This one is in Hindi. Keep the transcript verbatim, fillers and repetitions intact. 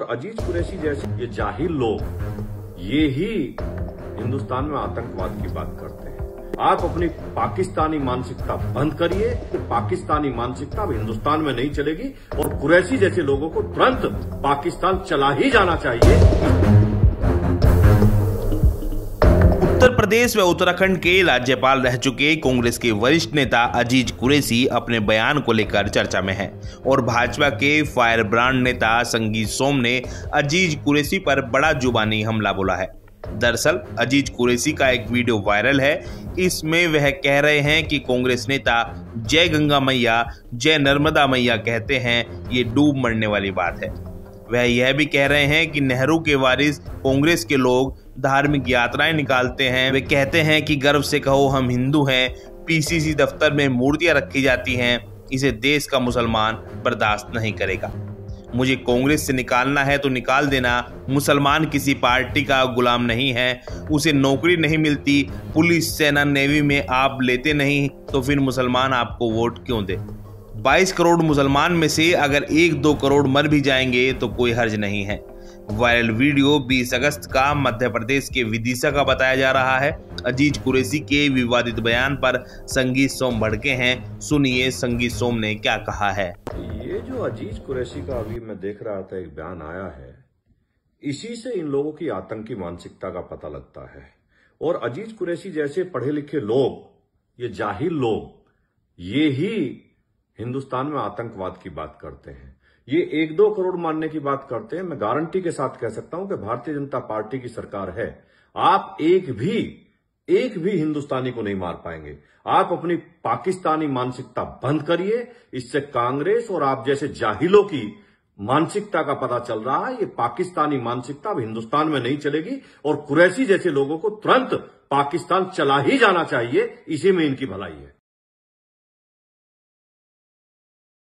अजीज कुरैशी जैसे ये जाहिल लोग ये ही हिंदुस्तान में आतंकवाद की बात करते हैं। आप अपनी पाकिस्तानी मानसिकता बंद करिए, तो पाकिस्तानी मानसिकता अब हिंदुस्तान में नहीं चलेगी और कुरैशी जैसे लोगों को तुरंत पाकिस्तान चला ही जाना चाहिए। उत्तर प्रदेश व उत्तराखंड के राज्यपाल रह चुके कांग्रेस के वरिष्ठ नेता अजीज कुरैशी अपने बयान को लेकर चर्चा में हैं और भाजपा के फायर ब्रांड नेता संगीत सोम ने अजीज कुरैशी पर बड़ा जुबानी हमला बोला है। दरअसल अजीज कुरैशी का एक वीडियो वायरल है। इसमें वह कह रहे हैं कि कांग्रेस नेता जय गंगा मैया जय नर्मदा मैया कहते हैं, ये डूब मरने वाली बात है। वह यह भी कह रहे हैं कि नेहरू के वारिस कांग्रेस के लोग धार्मिक यात्राएं निकालते हैं। वे कहते हैं कि गर्व से कहो हम हिंदू हैं। पीसीसी दफ्तर में मूर्तियां रखी जाती हैं, इसे देश का मुसलमान बर्दाश्त नहीं करेगा। मुझे कांग्रेस से निकालना है तो निकाल देना। मुसलमान किसी पार्टी का गुलाम नहीं है, उसे नौकरी नहीं मिलती, पुलिस सेना नेवी में आप लेते नहीं, तो फिर मुसलमान आपको वोट क्यों दे। बाईस करोड़ मुसलमान में से अगर एक दो करोड़ मर भी जाएंगे तो कोई हर्ज नहीं है। वायरल वीडियो बीस अगस्त का मध्य प्रदेश के विदिशा का बताया जा रहा है। अजीज कुरैशी के विवादित बयान पर संगीत सोम भड़के हैं। सुनिए संगीत सोम ने क्या कहा है। ये जो अजीज कुरैशी का अभी मैं देख रहा था एक बयान आया है, इसी से इन लोगों की आतंकी मानसिकता का पता लगता है। और अजीज कुरैशी जैसे पढ़े लिखे लोग, ये जाहिल लोग, ये ही हिंदुस्तान में आतंकवाद की बात करते हैं। ये एक दो करोड़ मारने की बात करते हैं। मैं गारंटी के साथ कह सकता हूं कि भारतीय जनता पार्टी की सरकार है, आप एक भी एक भी हिंदुस्तानी को नहीं मार पाएंगे। आप अपनी पाकिस्तानी मानसिकता बंद करिए, इससे कांग्रेस और आप जैसे जाहिलों की मानसिकता का पता चल रहा है। ये पाकिस्तानी मानसिकता अब हिंदुस्तान में नहीं चलेगी और कुरैशी जैसे लोगों को तुरंत पाकिस्तान चला ही जाना चाहिए। इसी में इनकी भलाई है।